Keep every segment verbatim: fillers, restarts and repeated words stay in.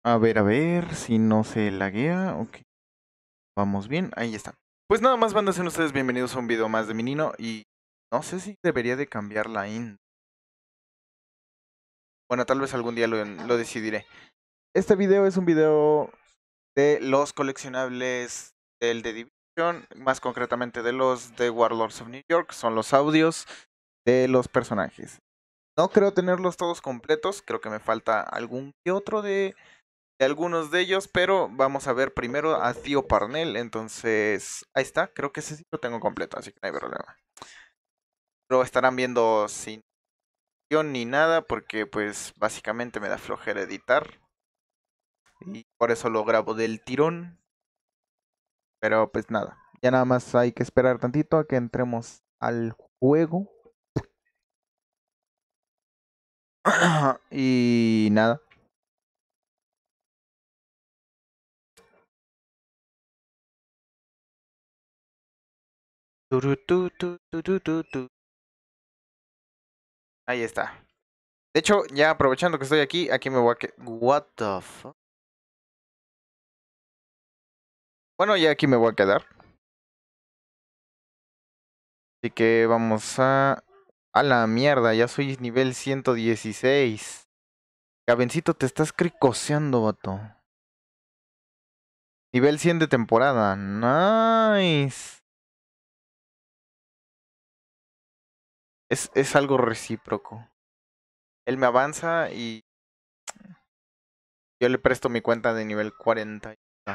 A ver, a ver si no se laguea. Ok, vamos bien. Ahí está. Pues nada más, bandas, sean ustedes bienvenidos a un video más de mi Nino. Y no sé si debería de cambiar la in. Bueno, tal vez algún día lo, lo decidiré. Este video es un video de los coleccionables del The Division, más concretamente de los de Warlords of New York. Son los audios de los personajes. No creo tenerlos todos completos, creo que me falta algún que otro de, de algunos de ellos, pero vamos a ver primero a Theo Parnell. Entonces, ahí está, creo que ese sí lo tengo completo, así que no hay problema. Lo estarán viendo sin guión ni nada, porque pues básicamente me da flojera editar. Y por eso lo grabo del tirón. Pero pues nada, ya nada más hay que esperar tantito a que entremos al juego. Y nada. Turu, tu, tu, tu, tu, tu, tu. Ahí está. De hecho, ya aprovechando que estoy aquí, aquí me voy a quedar. What the fuck? Bueno, ya aquí me voy a quedar. Así que vamos a... A la mierda, ya soy nivel ciento dieciséis. Gabencito, te estás cricoseando, vato. Nivel cien de temporada. Nice. Es, es algo recíproco. Él me avanza y yo le presto mi cuenta de nivel cuarenta.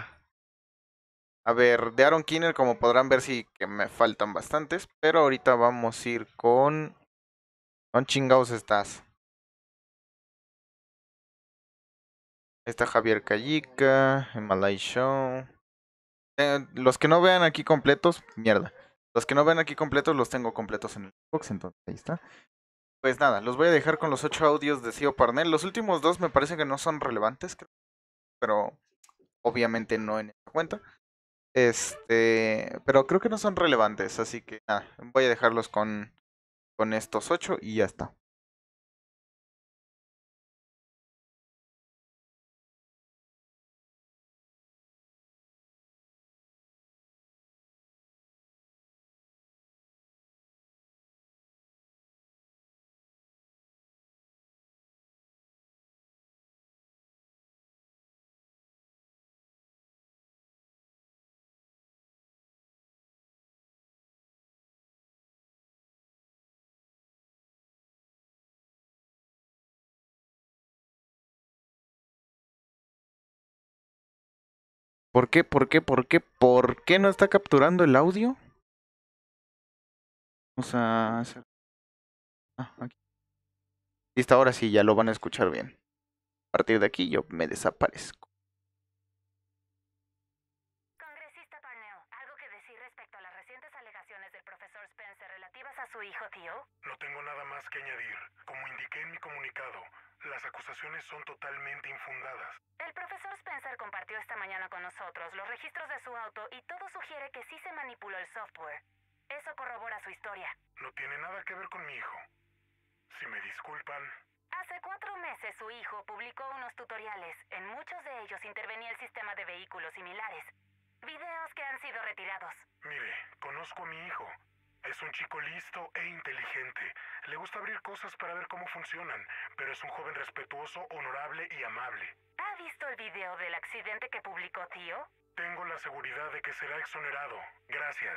A ver, de Aaron Kinner, como podrán ver, sí que me faltan bastantes. Pero ahorita vamos a ir con... ¿Con chingados estás? Está Javier Callica, Himalay Show. Eh, los que no vean aquí completos, mierda. Los que no vean aquí completos los tengo completos en el box, entonces ahí está. Pues nada, los voy a dejar con los ocho audios de Theo Parnell. Los últimos dos me parece que no son relevantes, creo, pero obviamente no en esta cuenta. Este, pero creo que no son relevantes, así que nada, voy a dejarlos con, con estos ocho y ya está. ¿Por qué? ¿Por qué? ¿Por qué? ¿Por qué no está capturando el audio? O sea, hacer- ah, aquí. Listo, ahora sí, ya lo van a escuchar bien. A partir de aquí yo me desaparezco. Congresista Parnell, ¿algo que decir respecto a las recientes alegaciones del profesor Spencer relativas a su hijo Theo? No tengo nada más que añadir. Como indiqué en mi comunicado, las acusaciones son totalmente infundadas. El profesor Spencer compartió esta mañana con nosotros los registros de su auto y todo sugiere que sí se manipuló el software. Eso corrobora su historia. No tiene nada que ver con mi hijo. Si me disculpan... Hace cuatro meses su hijo publicó unos tutoriales. En muchos de ellos intervenía el sistema de vehículos similares. Videos que han sido retirados. Mire, conozco a mi hijo. Es un chico listo e inteligente. Le gusta abrir cosas para ver cómo funcionan, pero es un joven respetuoso, honorable y amable. ¿Ha visto el video del accidente que publicó Theo? Tengo la seguridad de que será exonerado. Gracias.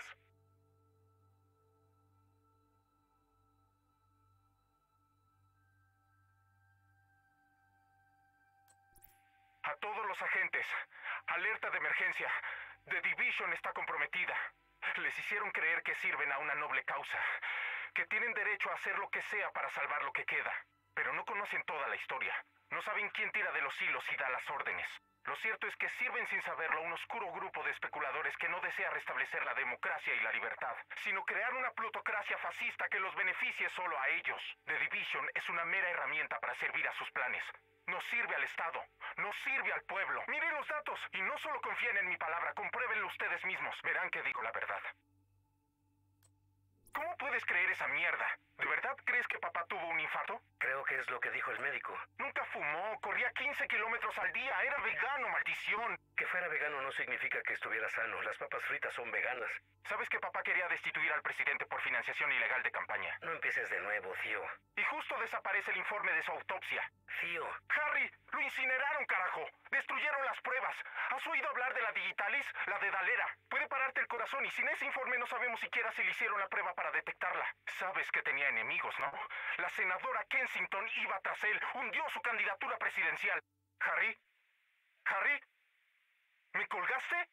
A todos los agentes, alerta de emergencia. The Division está comprometida. Les hicieron creer que sirven a una noble causa, que tienen derecho a hacer lo que sea para salvar lo que queda. Pero no conocen toda la historia. No saben quién tira de los hilos y da las órdenes. Lo cierto es que sirven sin saberlo a un oscuro grupo de especuladores que no desea restablecer la democracia y la libertad, sino crear una plutocracia fascista que los beneficie solo a ellos. The Division es una mera herramienta para servir a sus planes. No sirve al Estado, no sirve al pueblo. Miren los datos y no solo confíen en mi palabra, compruébenlo ustedes mismos. Verán que digo la verdad. ¿Cómo puedes creer esa mierda? ¿De verdad crees que papá tuvo un infarto? Creo ¿qué es lo que dijo el médico? Nunca fumó, corría quince kilómetros al día, era vegano, maldición. Que fuera vegano no significa que estuviera sano. Las papas fritas son veganas. ¿Sabes que papá quería destituir al presidente por financiación ilegal de campaña? No empieces de nuevo, Theo. Y justo desaparece el informe de su autopsia. Theo. Harry, lo incineraron, carajo. Destruyeron las pruebas. ¿Has oído hablar de la Digitalis? La de Dalera. Puede pararte el corazón y sin ese informe no sabemos siquiera si le hicieron la prueba para detectarla. Sabes que tenía enemigos, ¿no? La senadora Kensington iba tras él. Hundió su candidatura presidencial. ¿Harry? ¿Harry? ¿Me colgaste?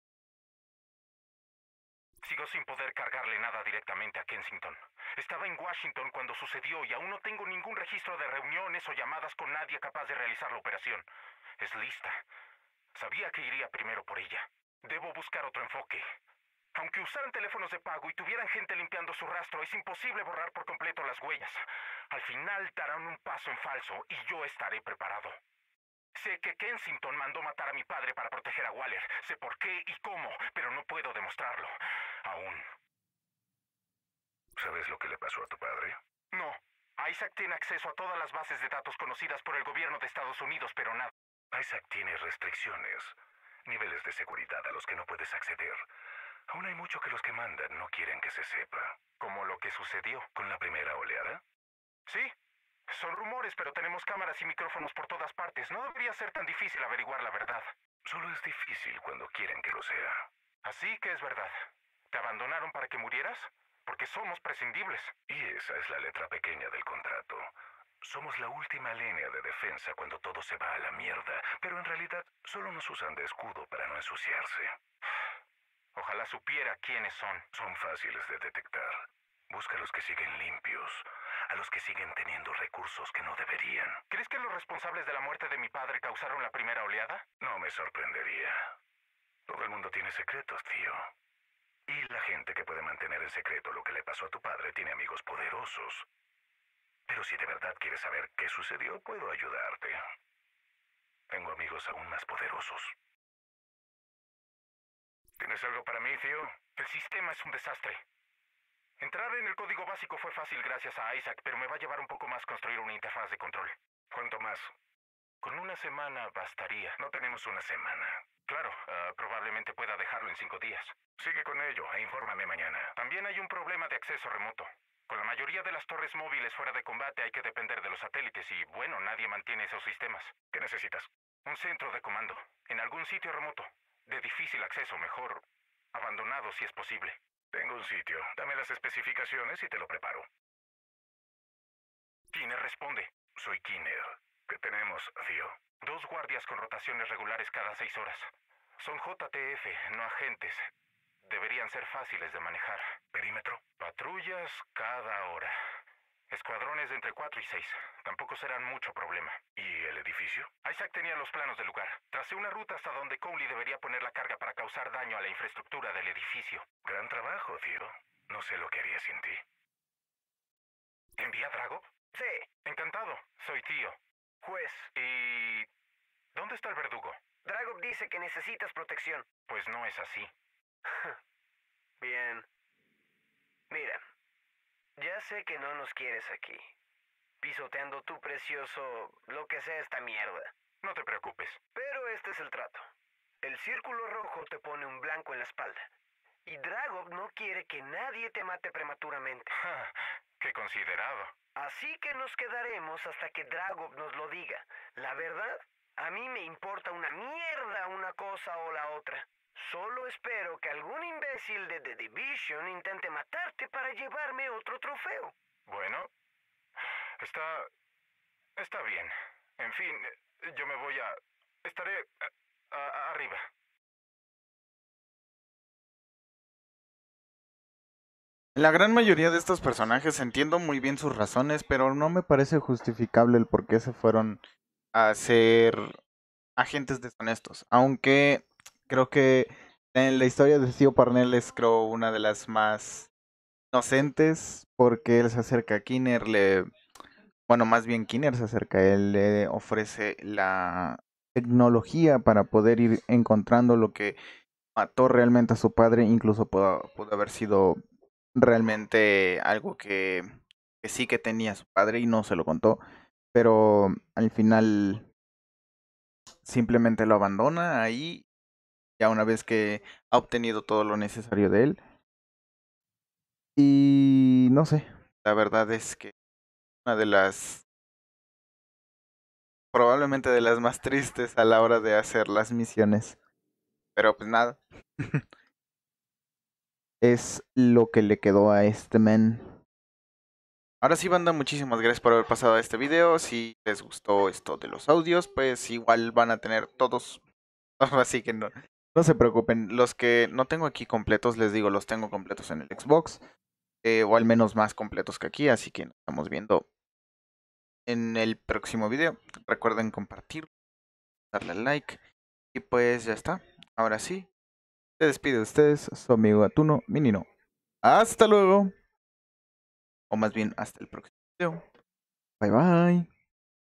Sigo sin poder cargarle nada directamente a Kensington. Estaba en Washington cuando sucedió y aún no tengo ningún registro de reuniones o llamadas con nadie capaz de realizar la operación. Es lista. Sabía que iría primero por ella. Debo buscar otro enfoque. Aunque usaran teléfonos de pago y tuvieran gente limpiando su rastro, es imposible borrar por completo las huellas. Al final darán un paso en falso y yo estaré preparado. Sé que Kensington mandó matar a mi padre para proteger a Waller. Sé por qué y cómo, pero no puedo demostrarlo. Aún. ¿Sabes lo que le pasó a tu padre? No. Isaac tiene acceso a todas las bases de datos conocidas por el gobierno de Estados Unidos, pero nada. Isaac tiene restricciones, niveles de seguridad a los que no puedes acceder. Aún hay mucho que los que mandan no quieren que se sepa. ¿Como lo que sucedió con la primera oleada? Sí. Son rumores, pero tenemos cámaras y micrófonos por todas partes. No debería ser tan difícil averiguar la verdad. Solo es difícil cuando quieren que lo sea. Así que es verdad. ¿Te abandonaron para que murieras? Porque somos prescindibles. Y esa es la letra pequeña del contrato. Somos la última línea de defensa cuando todo se va a la mierda, pero en realidad solo nos usan de escudo para no ensuciarse. Ojalá supiera quiénes son. Son fáciles de detectar. Busca a los que siguen limpios, a los que siguen teniendo recursos que no deberían. ¿Crees que los responsables de la muerte de mi padre causaron la primera oleada? No me sorprendería. Todo el mundo tiene secretos, tío. Y la gente que puede mantener en secreto lo que le pasó a tu padre tiene amigos poderosos. Pero si de verdad quieres saber qué sucedió, puedo ayudarte. Tengo amigos aún más poderosos. ¿Tienes algo para mí, tío? El sistema es un desastre. Entrar en el código básico fue fácil gracias a Isaac, pero me va a llevar un poco más construir una interfaz de control. ¿Cuánto más? Con una semana bastaría. No tenemos una semana. Claro, uh, probablemente pueda dejarlo en cinco días. Sigue con ello e infórmame mañana. También hay un problema de acceso remoto. Con la mayoría de las torres móviles fuera de combate hay que depender de los satélites y, bueno, nadie mantiene esos sistemas. ¿Qué necesitas? Un centro de comando, en algún sitio remoto. De difícil acceso, mejor abandonado si es posible. Tengo un sitio. Dame las especificaciones y te lo preparo. Kinner responde. Soy Kinner. ¿Qué tenemos, Theo? Dos guardias con rotaciones regulares cada seis horas. Son J T F, no agentes. Deberían ser fáciles de manejar. ¿Perímetro? Patrullas cada hora. Escuadrones de entre cuatro y seis. Tampoco serán mucho problema. ¿Y el edificio? Isaac tenía los planos del lugar. Tracé una ruta hasta donde Cowley debería poner la carga para causar daño a la infraestructura del edificio. Gran trabajo, Theo. No sé lo que haría sin ti. ¿Te envía Drago? Sí. Encantado. Soy tío. Juez. ¿Y dónde está el verdugo? Dragov dice que necesitas protección. Pues no es así. Bien. Mira, ya sé que no nos quieres aquí. Pisoteando tu precioso, lo que sea esta mierda. No te preocupes. Pero este es el trato. El círculo rojo te pone un blanco en la espalda. Y Dragov no quiere que nadie te mate prematuramente. ¡Qué considerado! Así que nos quedaremos hasta que Dragov nos lo diga. La verdad, a mí me importa una mierda una cosa o la otra. Solo espero que algún imbécil de The Division intente matarte para llevarme otro trofeo. Bueno, está... está bien. En fin, yo me voy a... estaré... a- a- arriba. La gran mayoría de estos personajes entiendo muy bien sus razones, pero no me parece justificable el por qué se fueron a ser agentes deshonestos. Aunque creo que en la historia de Theo Parnell es creo una de las más inocentes, porque él se acerca a Kinner, le... bueno, más bien Kinner se acerca a él, le ofrece la tecnología para poder ir encontrando lo que mató realmente a su padre, incluso pudo, pudo haber sido realmente algo que, que sí que tenía su padre y no se lo contó. pero al final simplemente lo abandona ahí, ya una vez que ha obtenido todo lo necesario de él. Y no sé, la verdad es que una de las, probablemente de las más tristes a la hora de hacer las misiones. Pero pues nada, es lo que le quedó a este men. Ahora sí, banda, muchísimas gracias por haber pasado a este video. Si les gustó esto de los audios, pues igual van a tener todos. Así que no, no se preocupen. Los que no tengo aquí completos, les digo, los tengo completos en el Xbox. Eh, o al menos más completos que aquí. Así que nos estamos viendo en el próximo video. Recuerden compartir, darle like. Y pues ya está. Ahora sí, se despide de ustedes su amigo Atuno Minino. Hasta luego. O más bien, hasta el próximo video. Bye bye.